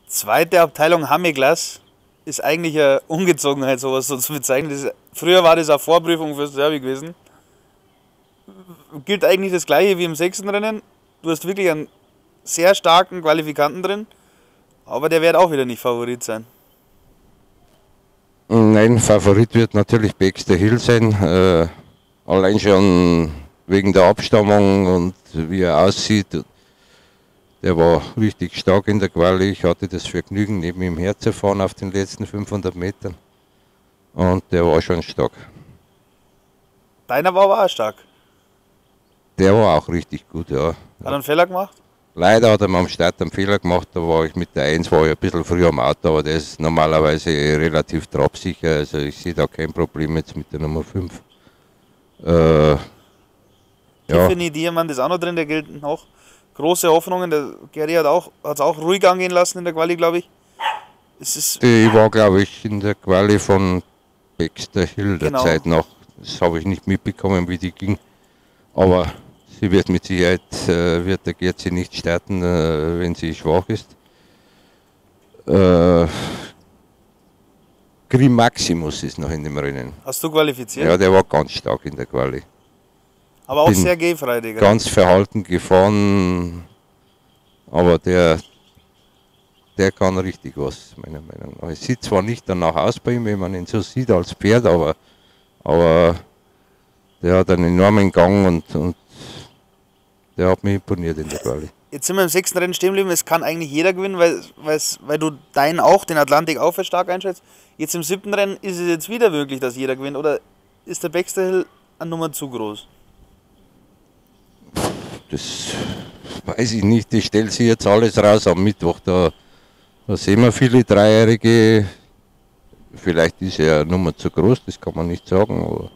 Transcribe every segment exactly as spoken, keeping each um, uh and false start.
Zweite Abteilung Hameglas ist eigentlich eine Ungezogenheit, sowas so zu bezeichnen. Das ist, früher war das eine Vorprüfung fürs Derby gewesen. Gilt eigentlich das gleiche wie im sechsten Rennen. Du hast wirklich einen sehr starken Qualifikanten drin, aber der wird auch wieder nicht Favorit sein. Nein, Favorit wird natürlich Baxter Hill sein. Äh, allein schon wegen der Abstammung und wie er aussieht. Der war richtig stark in der Quali. Ich hatte das Vergnügen, neben ihm herzufahren auf den letzten fünfhundert Metern. Und der war schon stark. Deiner war aber auch stark. Der war auch richtig gut, ja. Hat er einen Fehler gemacht? Leider hat er am Start einen Fehler gemacht. Da war ich mit der eins war ich ein bisschen früh am Auto, aber der ist normalerweise relativ trabsicher. Also ich sehe da kein Problem jetzt mit der Nummer fünf. Äh, ja. Tiffany Diamant ist auch noch drin, der gilt noch. Große Hoffnungen, der Gary hat es auch, auch ruhig angehen lassen in der Quali, glaube ich. Es ist Die war, glaube ich, in der Quali von Baxter Hill der Genau. Zeit noch. Das habe ich nicht mitbekommen, wie die ging. Aber sie wird mit Sicherheit, äh, wird der Gerzi nicht starten, äh, wenn sie schwach ist. Äh, Grim Maximus ist noch in dem Rennen. Hast du qualifiziert? Ja, der war ganz stark in der Quali. aber auch bin sehr gehfrei, Digga. Ganz verhalten gefahren, aber der, der kann richtig was, meiner Meinung nach. Es sieht zwar nicht danach aus bei ihm, wenn man ihn so sieht als Pferd, aber, aber der hat einen enormen Gang und, und der hat mich imponiert in der Quali. Jetzt sind wir im sechsten Rennen stehen geblieben, es kann eigentlich jeder gewinnen, weil, weil's- weil du deinen auch, den Atlantik auch für stark einschätzt. Jetzt im siebten Rennen ist es jetzt wieder möglich, dass jeder gewinnt, oder ist der Baxter Hill eine Nummer zu groß? Das weiß ich nicht, ich stelle sie jetzt alles raus am Mittwoch. Da, da sehen wir viele Dreijährige. Vielleicht ist er eine Nummer zu groß, das kann man nicht sagen. Aber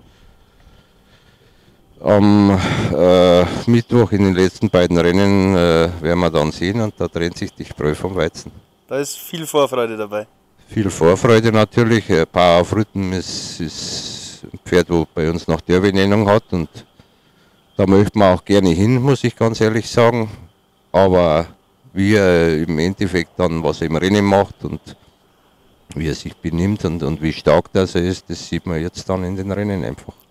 am äh, Mittwoch in den letzten beiden Rennen äh, werden wir dann sehen und da trennt sich die Spreu vom Weizen. Da ist viel Vorfreude dabei. Viel Vorfreude natürlich. Äh, Power of Rhythm ist, ist ein Pferd, wo bei uns noch Derby-Nennung hat und da möchte man auch gerne hin, muss ich ganz ehrlich sagen. Aber wie er im Endeffekt dann was er im Rennen macht und wie er sich benimmt und, und wie stark das er ist, das sieht man jetzt dann in den Rennen einfach.